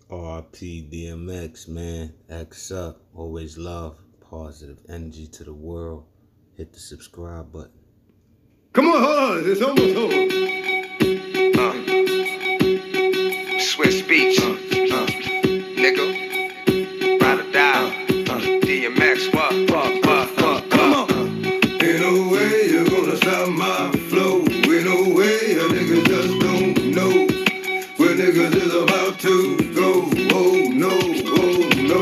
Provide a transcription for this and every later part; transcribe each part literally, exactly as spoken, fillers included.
R I P D M X, man. X up. Always love. Positive energy to the world. Hit the subscribe button. Come on, hold on. It's almost over. Uh. Swiss Beach. Uh. Uh. Nigga. Ride or die. Uh. Uh. D M X. What? What? What? What? Come on. Ain't no way you're gonna stop my flow. Ain't no way a nigga just don't know where niggas is about to go. Oh no, oh no.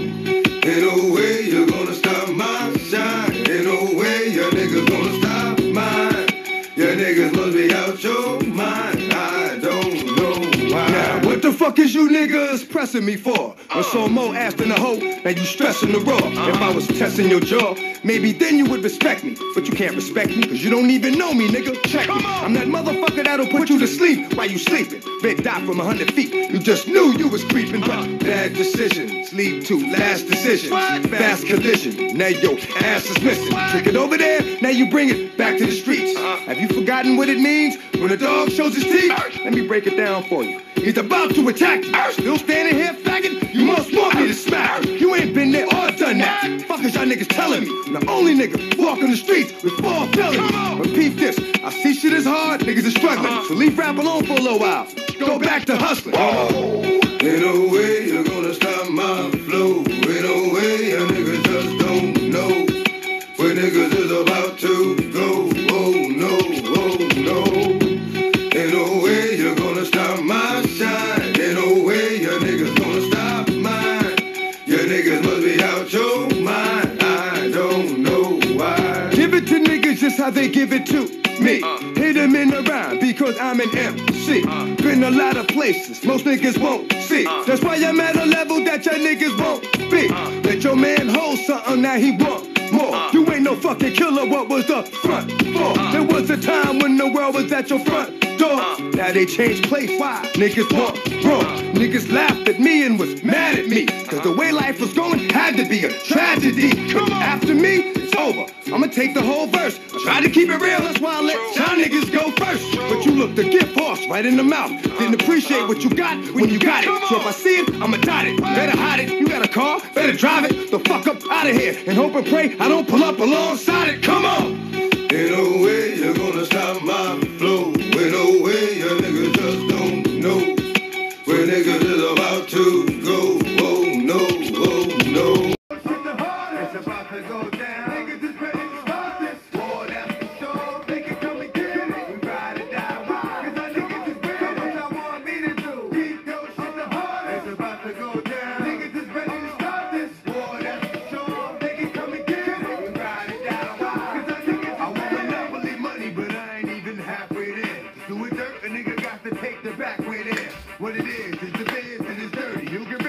Ain't no way you're gonna stop my shine. Ain't no way your niggas gonna stop mine. Your niggas must be out your mind. I don't know why. Now, what the fuck is you niggas pressing me for? When some more asked in the hole, now you stressing the raw. If I was testing your jaw, maybe then you would respect me. But you can't respect me, cause you don't even know me, nigga. Check me. I'm that motherfucker that'll put you to sleep while you sleeping. Red dot from a hundred feet. You just knew you was creeping. But bad decisions lead to last decisions. Fast collision. Now your ass is missing. Took it over there, now you bring it back to the streets. Have you forgotten what it means when a dog shows his teeth? Let me break it down for you. He's about to attack you. Still standing here, faggot? You must want me to smack you. You ain't been there or done that. Fuck is y'all niggas telling me? I'm the only nigga walking the streets with four felonies. Repeat this. I see shit is hard, niggas is struggling. So leave rap alone for a little while. Go back to hustling. Oh. Ain't no way you're gonna stop my flow. Ain't no way a nigga just don't know where niggas is about to go. Oh no, oh no. Ain't no way you're gonna stop my shine. Ain't no way your niggas gonna stop mine. Your niggas must be out your mind. I don't know why. Give it to niggas just how they give it to me. Uh, Hit them in the rhyme because I'm an M C. Uh, Been a lot of places most niggas won't see. Uh, That's why I'm at a level that your niggas won't be. Uh, Let your man hold something that he want more. Uh, you ain't no fucking killer. What was the front for? Uh, there was a time when the world was at your front door. Uh, now they changed place. Why? Niggas want bro. Uh, Niggas laughed at me and was mad at me. Cause the way life was going had to be a tragedy. Come on. After me, it's over. I'ma take the whole verse. Try to keep it real, that's why I let y'all niggas go first. But you looked a gift horse right in the mouth. Didn't appreciate what you got when you got it. So if I see it, I'ma dot it. Better hide it. You got a car, better drive it the fuck up out of here. And hope and pray I don't pull up alongside it. Come on! Ain't no way you're gonna stop my flow. Ain't no way your niggas just don't know where niggas is about to go. Oh no, oh no. It's about to go down. Niggas is ready to start this war. That's for sure. They can come and get it. We ride it down. Cause our niggas is ready. What y'all want me to do? Keep your shit the hardest. It's about to go down. Niggas is ready to start this war. That's for sure. They can come and get it. We ride it down. Cause our niggas, I want monopoly money, but I ain't even halfway there. Do it dirt, a nigga got to take the back way there. What it is, is the biz and it's dirty. You can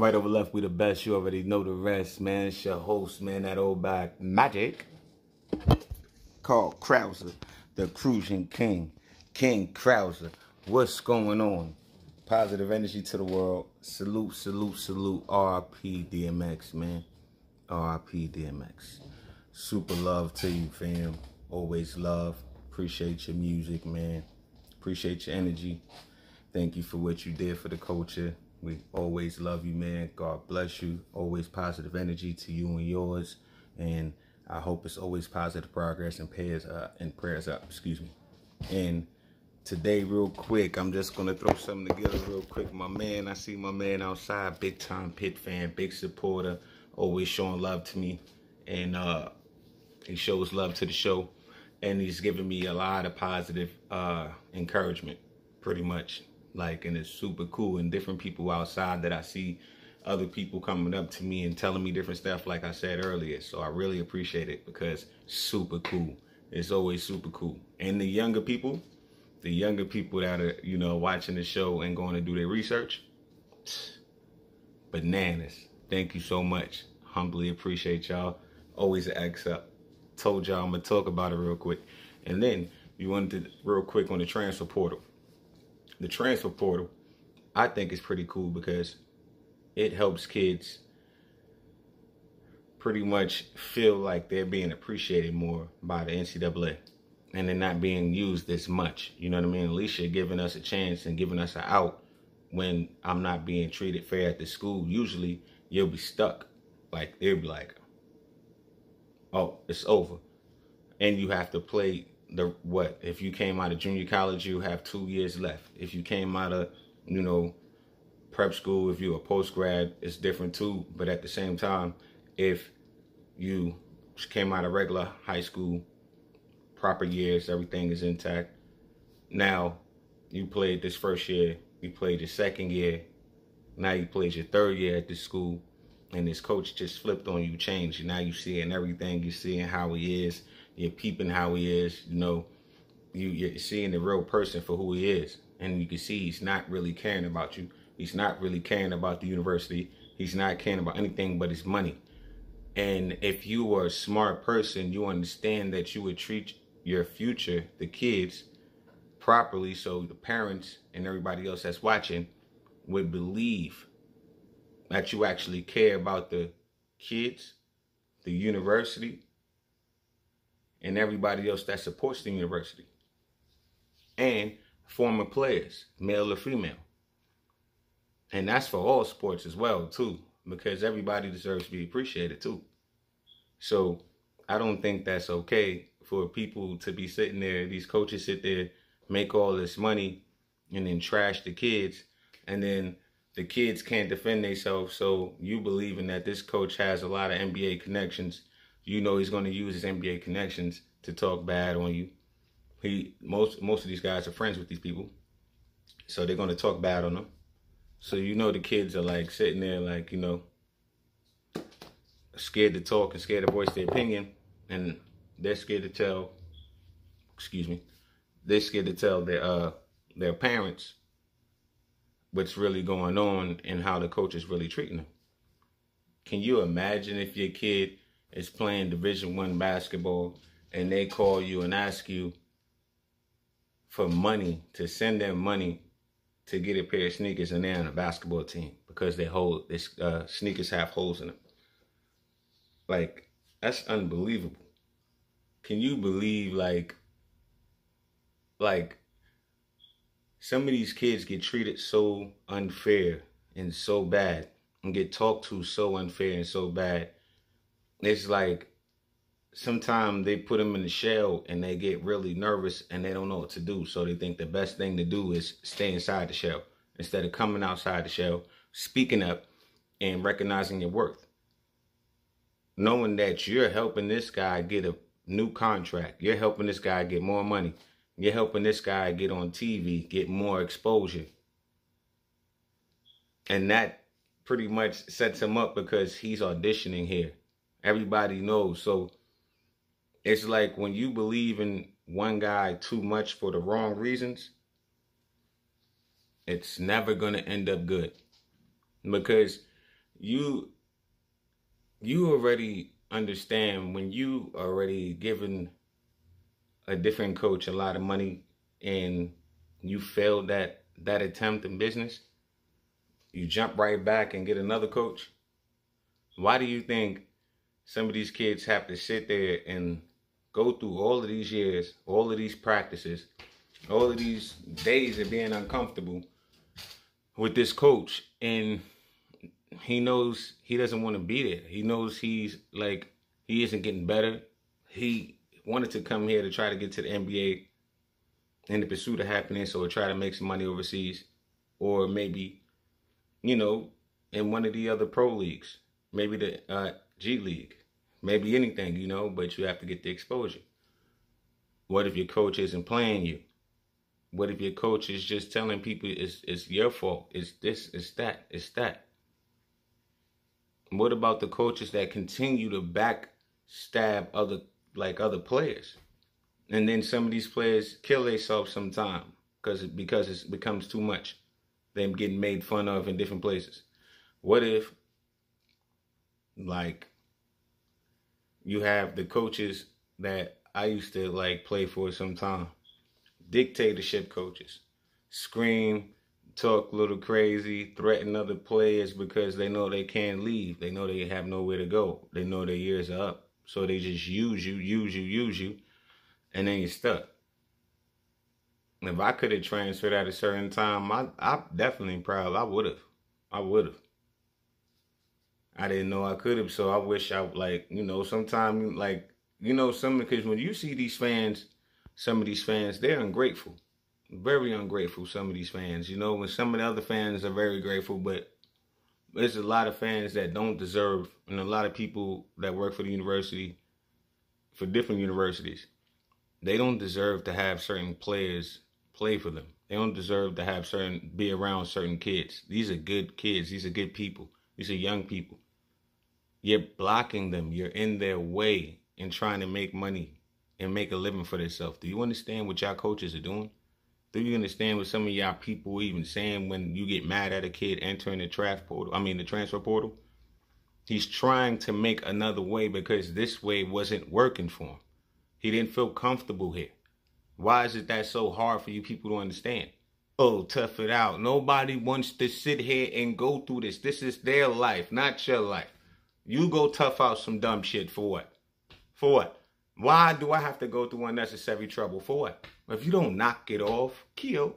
Right over left, we the best. You already know the rest, man. It's your host, man, that old back magic. Carl Krauser, the cruising king. King Krauser. What's going on? Positive energy to the world. Salute, salute, salute. R I P D M X, man. R I P D M X. Super love to you, fam. Always love. Appreciate your music, man. Appreciate your energy. Thank you for what you did for the culture. We always love you, man. God bless you. Always positive energy to you and yours. And I hope it's always positive progress and prayers up and prayers up. Excuse me. And today, real quick, I'm just gonna throw something together real quick. My man, I see my man outside, big time Pitt fan, big supporter, always showing love to me. And uh he shows love to the show. And he's giving me a lot of positive uh encouragement, pretty much. Like, and it's super cool. And different people outside that I see, other people coming up to me and telling me different stuff, like I said earlier. So I really appreciate it because super cool. It's always super cool. And the younger people, the younger people that are, you know, watching the show and going to do their research, bananas. Thank you so much. Humbly appreciate y'all. Always an X up. Told y'all I'm going to talk about it real quick. And then you wanted to, real quick on the transfer portal. The transfer portal, I think, is pretty cool because it helps kids pretty much feel like they're being appreciated more by the N C double A. And they're not being used this much. You know what I mean? At least you're giving us a chance and giving us an out when I'm not being treated fair at the school. Usually, you'll be stuck. Like, they'll be like, oh, it's over. And you have to play the what? If you came out of junior college, you have two years left. If you came out of, you know, prep school, if you're a post-grad, it's different too. But at the same time, if you came out of regular high school, proper years, everything is intact. Now, you played this first year, you played your second year, now you played your third year at this school, and this coach just flipped on you, changed. Now you seeing everything, you're seeing how he is, you're peeping how he is, you know, you, you're seeing the real person for who he is. And you can see he's not really caring about you. He's not really caring about the university. He's not caring about anything but his money. And if you are a smart person, you understand that you would treat your future, the kids, properly, so the parents and everybody else that's watching would believe that you actually care about the kids, the university, and everybody else that supports the university. And former players, male or female. And that's for all sports as well, too, because everybody deserves to be appreciated, too. So I don't think that's okay for people to be sitting there, these coaches sit there, make all this money, and then trash the kids, and then the kids can't defend themselves. So you believing that this coach has a lot of N B A connections, you know he's going to use his N B A connections to talk bad on you. He most most of these guys are friends with these people, so they're going to talk bad on them. So you know the kids are like sitting there like, you know, scared to talk and scared to voice their opinion, and they're scared to tell, excuse me, they're scared to tell their uh their parents what's really going on and how the coach is really treating them. Can you imagine if your kid is playing Division One basketball and they call you and ask you for money, to send them money to get a pair of sneakers, and they're on a basketball team because they hold this uh, sneakers have holes in them? Like, that's unbelievable. Can you believe, like, like, some of these kids get treated so unfair and so bad and get talked to so unfair and so bad. It's like sometimes they put them in the shell and they get really nervous and they don't know what to do. So they think the best thing to do is stay inside the shell instead of coming outside the shell, speaking up and recognizing your worth. Knowing that you're helping this guy get a new contract. You're helping this guy get more money. You're helping this guy get on T V, get more exposure. And that pretty much sets him up because he's auditioning here. Everybody knows. So it's like when you believe in one guy too much for the wrong reasons, it's never going to end up good. Because you you already understand when you already given a different coach a lot of money and you failed that that attempt in business, you jump right back and get another coach. Why do you think some of these kids have to sit there and go through all of these years, all of these practices, all of these days of being uncomfortable with this coach, and he knows he doesn't want to be there. He knows he's like, he isn't getting better. He wanted to come here to try to get to the N B A in the pursuit of happiness, or try to make some money overseas, or maybe, you know, in one of the other pro leagues, maybe the uh, G League, maybe anything, you know, but you have to get the exposure. What if your coach isn't playing you? What if your coach is just telling people it's, it's your fault, it's this, it's that, it's that? What about the coaches that continue to backstab other, like other players? And then some of these players kill themselves sometime because it, because it becomes too much. Them getting made fun of in different places. What if, like, you have the coaches that I used to, like, play for some time. Dictatorship coaches. Scream, talk a little crazy, threaten other players because they know they can't leave. They know they have nowhere to go. They know their years are up. So they just use you, use you, use you, and then you're stuck. If I could have transferred at a certain time, I, I'm definitely proud. I would have. I would have. I didn't know I could have, so I wish I, like, you know, sometimes, like, you know, some, because when you see these fans, some of these fans, they're ungrateful. Very ungrateful, some of these fans. You know, when some of the other fans are very grateful, but there's a lot of fans that don't deserve, and a lot of people that work for the university, for different universities, they don't deserve to have certain players play for them. They don't deserve to have certain, be around certain kids. These are good kids. These are good people. These are young people. You're blocking them. You're in their way and trying to make money and make a living for themselves. Do you understand what y'all coaches are doing? Do you understand what some of y'all people even saying when you get mad at a kid entering the draft portal? I mean, the transfer portal. He's trying to make another way because this way wasn't working for him. He didn't feel comfortable here. Why is it that so hard for you people to understand? Oh, tough it out. Nobody wants to sit here and go through this. This is their life, not your life. You go tough out some dumb shit for what? For what? Why do I have to go through unnecessary trouble? For what? If you don't knock it off, kill.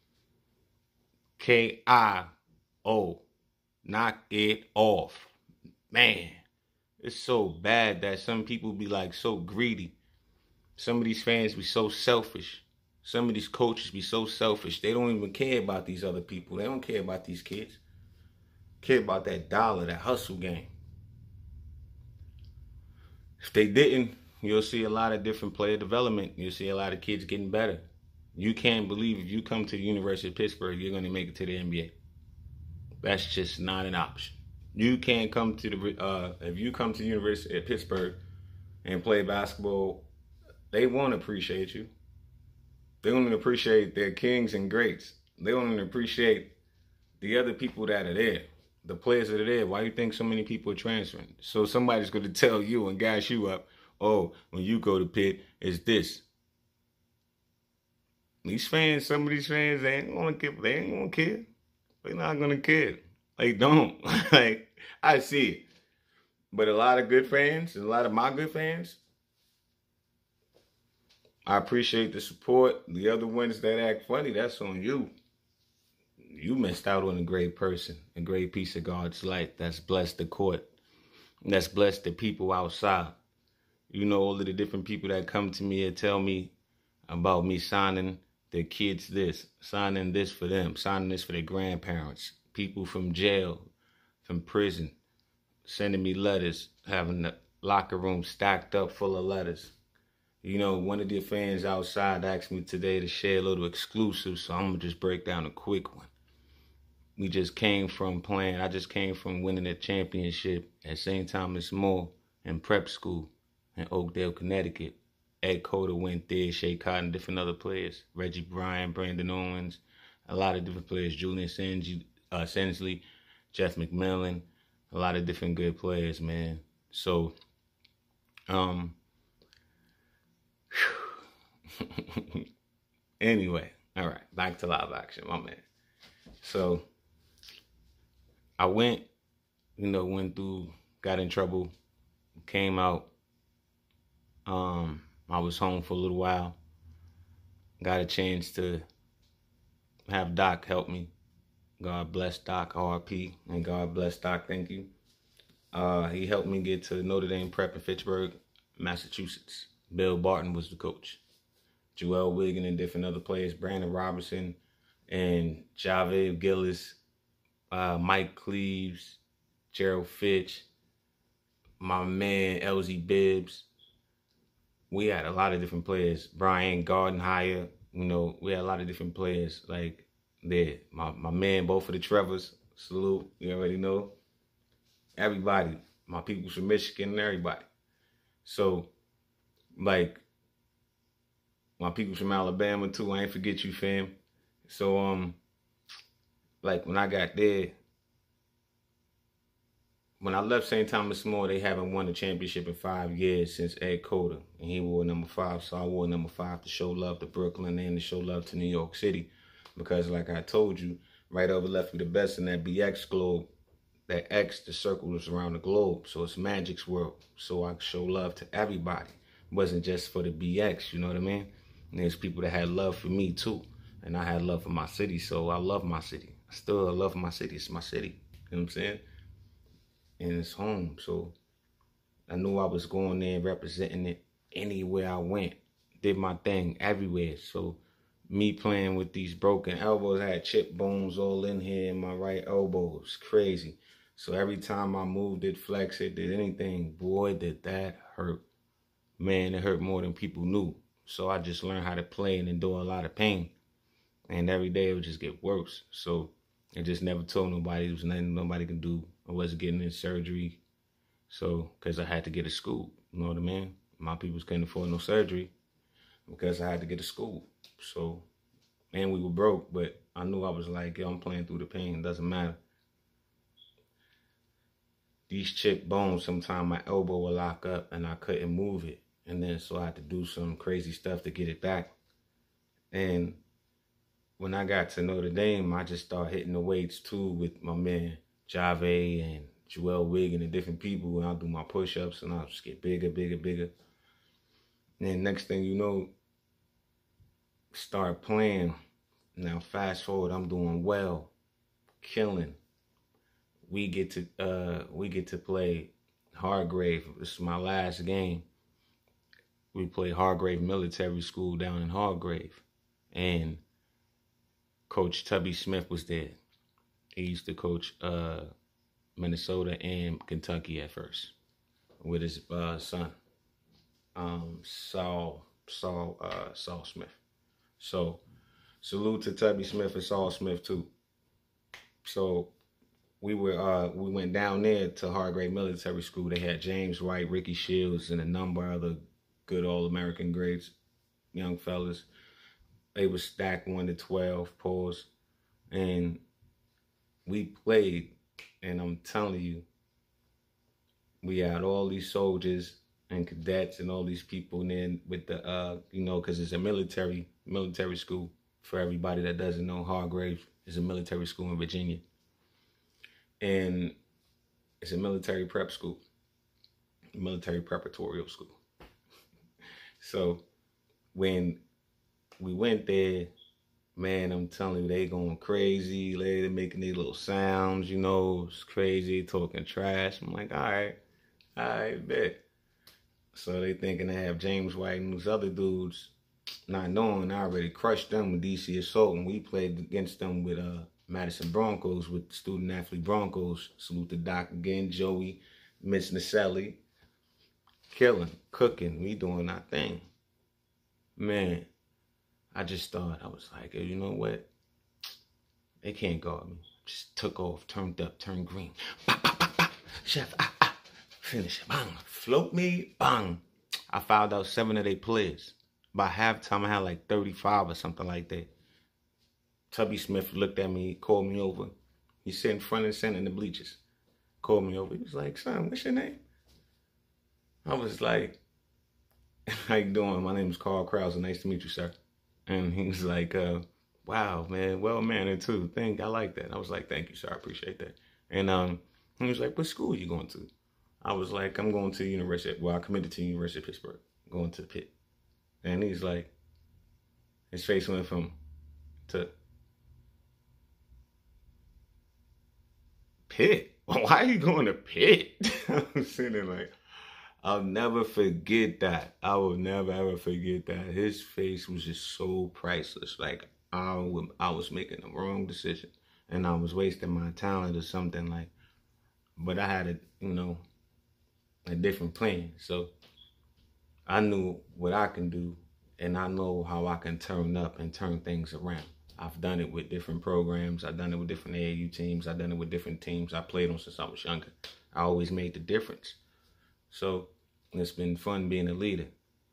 K I O. Knock it off. Man, it's so bad that some people be like so greedy. Some of these fans be so selfish. Some of these coaches be so selfish. They don't even care about these other people. They don't care about these kids. Care about that dollar, that hustle game. If they didn't, you'll see a lot of different player development. You'll see a lot of kids getting better. You can't believe if you come to the University of Pittsburgh, you're going to make it to the N B A. That's just not an option. You can't come to the, uh, if you come to the University of Pittsburgh and play basketball, they won't appreciate you. They won't even appreciate their kings and greats. They won't even appreciate the other people that are there. The players that are there. Why do you think so many people are transferring? So somebody's going to tell you and gas you up, oh, when you go to Pitt, it's this. These fans, some of these fans, they ain't gonna care. They ain't gonna care. They're not gonna care. They don't. Like, I see it. But a lot of good fans, a lot of my good fans, I appreciate the support. The other ones that act funny, that's on you. You missed out on a great person, a great piece of God's light that's blessed the court, that's blessed the people outside. You know, all of the different people that come to me and tell me about me signing their kids this, signing this for them, signing this for their grandparents, people from jail, from prison, sending me letters, having the locker room stacked up full of letters. You know, one of the fans outside asked me today to share a little exclusive, so I'm going to just break down a quick one. We just came from playing, I just came from winning a championship at Saint Thomas More in prep school in Oakdale, Connecticut. Ed Cota went there, Shea Cotton, different other players. Reggie Bryant, Brandon Owens, a lot of different players. Julian Sensley, uh, Sensley, Jeff McMillan, a lot of different good players, man. So, um, anyway, all right, back to live action, my man. So, I went, you know, went through, got in trouble, came out. Um, I was home for a little while. Got a chance to have Doc help me. God bless Doc, R I P, and God bless Doc, thank you. Uh, he helped me get to Notre Dame Prep in Fitchburg, Massachusetts. Bill Barton was the coach. Joel Wiggin and different other players, Brandon Robertson and Javed Gillis, uh, Mike Cleaves, Gerald Fitch, my man L Z Bibbs. We had a lot of different players. Brian Gardenhire, you know, we had a lot of different players like there. My my man, both of the Trevors, salute, you already know. Everybody, my people from Michigan and everybody. So, like, my people from Alabama too, I ain't forget you, fam. So, um, like, when I got there, when I left Saint Thomas More, they haven't won a championship in five years since Ed Cota, and he wore number five, so I wore number five to show love to Brooklyn and to show love to New York City. Because, like I told you, right over left with the best in that B X globe. That X, the circle is around the globe, so it's Magic's world. So I show love to everybody. It wasn't just for the B X, you know what I mean? And there's people that had love for me too, and I had love for my city, so I love my city. I still love my city. It's my city, you know what I'm saying? And it's home, so I knew I was going there representing it anywhere I went. Did my thing everywhere, so me playing with these broken elbows, I had chip bones all in here in my right elbow. It was crazy. So every time I moved it, flexed it, did anything, boy, did that hurt. Man, it hurt more than people knew. So I just learned how to play and endure a lot of pain. And every day it would just get worse. So I just never told nobody. There was nothing nobody could do. I wasn't getting in surgery. So, because I had to get a school. You know what I mean? My people couldn't afford no surgery because I had to get a school. So, and we were broke, but I knew I was like, yo, I'm playing through the pain. It doesn't matter. These chip bones, sometimes my elbow would lock up and I couldn't move it. And then so I had to do some crazy stuff to get it back. And when I got to Notre Dame, I just started hitting the weights too with my man Javed and Joel Wiggin and different people. And I'll do my push-ups and I'll just get bigger, bigger, bigger. And then next thing you know, start playing. Now fast forward, I'm doing well, killing. We get to uh we get to play Hargrave. This is my last game. We play Hargrave Military School down in Hargrave, and Coach Tubby Smith was there. He used to coach uh Minnesota and Kentucky at first with his uh, son, um Saul Saul uh Saul Smith. So salute to Tubby Smith and Saul Smith too. So we were uh we went down there to Hargrave Military School. They had James White, Ricky Shields, and a number of other good All-American grades, young fellas. They were stacked one to twelve, pause, and we played. And I'm telling you, we had all these soldiers and cadets and all these people, and then with the uh you know, because it's a military military school. For everybody that doesn't know, Hargrave is a military school in Virginia. And it's a military prep school, military preparatorial school. So when we went there, man, I'm telling you, they going crazy. They making these little sounds, you know, it's crazy, talking trash. I'm like, all right, all right, bet. So they thinking they have James White and those other dudes, not knowing I already crushed them with D C Assault, and we played against them with uh Madison Broncos, with student athlete Broncos. Salute to Doc again, Joey, Miss Naselli. Killing, cooking, we doing our thing. Man, I just thought, I was like, hey, you know what? They can't guard me. Just took off, turned up, turned green. Bah, bah, bah, bah. Chef, ah, ah. Finish it, bang. Float me, bang. I fouled out seven of their players. By halftime, I had like thirty-five or something like that. Tubby Smith looked at me, called me over. He sat in front and center in the bleachers. called me over. He was like, son, what's your name? I was like, how you doing? My name is Carl Krause. Nice to meet you, sir. And he was like, uh, wow, man, well-mannered too. Thank, I like that. I was like, thank you, sir. I appreciate that. And um, he was like, what school are you going to? I was like, I'm going to University. Well, I committed to University of Pittsburgh, going to Pitt. And he's like, his face went from to Pitt. Why are you going to Pitt? I was sitting there like, I'll never forget that. I will never ever forget that. His face was just so priceless. Like I, would, I was making the wrong decision, and I was wasting my talent or something like. But I had a, you know, a different plan. So I knew what I can do, and I know how I can turn up and turn things around. I've done it with different programs. I've done it with different A A U teams. I've done it with different teams I played on since I was younger. I always made the difference. So it's been fun being a leader.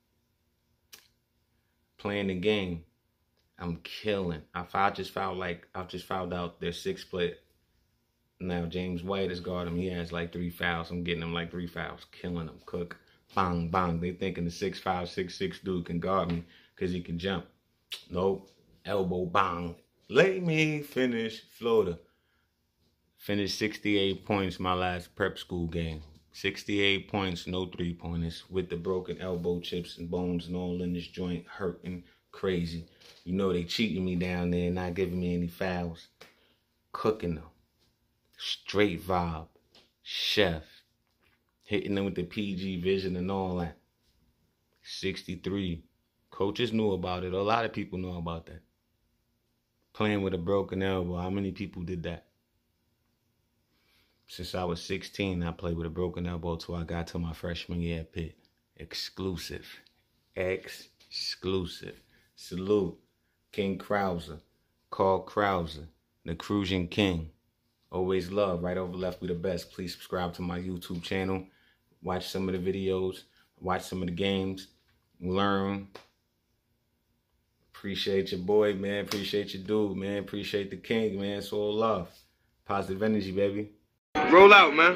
Playing the game, I'm killing. I, I just found like I just found out their sixth player. Now James White is guarding him. He has like three fouls. I'm getting him like three fouls, killing him. Cook, bang, bang. They thinking the six five, six six dude can guard me because he can jump. Nope. Elbow, bang. Let me finish Florida. Finished sixty-eight points my last prep school game. sixty-eight points, no three-pointers, with the broken elbow chips and bones and all in this joint, hurting crazy. You know they cheating me down there, not giving me any fouls. Cooking them. Straight vibe. Chef. Hitting them with the P G vision and all that. sixty-three. Coaches knew about it. A lot of people know about that. Playing with a broken elbow. How many people did that? Since I was sixteen, I played with a broken elbow till I got to my freshman year at Pitt. Exclusive. Exclusive. Salute. King Krauser. Carl Krause. The Cruising King. Always love. Right over left, we the best. Please subscribe to my YouTube channel. Watch some of the videos. Watch some of the games. Learn. Appreciate your boy, man. Appreciate your dude, man. Appreciate the king, man. It's all love. Positive energy, baby. Roll out, man.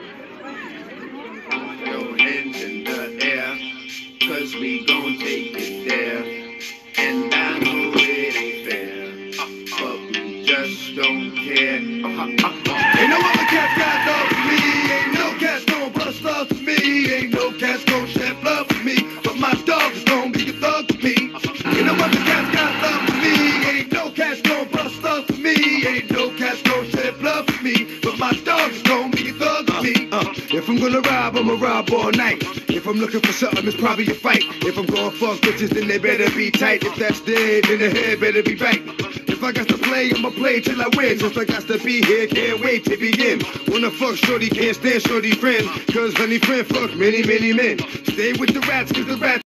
Your hands in the air, cause we gon' take it there. And I know it ain't fair, but we just don't care. Ain't no other cat got love for me. Ain't no cat's gon' bust love for me. Ain't no cat's gon' shed blood for me. But my dog is gon' be a thug for me. Ain't no other cat's got love for me. Ain't no cat's gon' bust love for me. Ain't no cat's gon' shed blood for me. But my dog is gon' be a thug for me. Uh, if I'm gonna rob, I'ma rob all night. If I'm looking for something, it's probably a fight. If I'm gonna fuck bitches, then they better be tight. If that's dead, then the head better be right. If I got to play, I'ma play till I win. Since I got to be here, can't wait to begin. Wanna fuck shorty, can't stand shorty friends. Cause honey friend fuck many, many men. Stay with the rats, cause the rats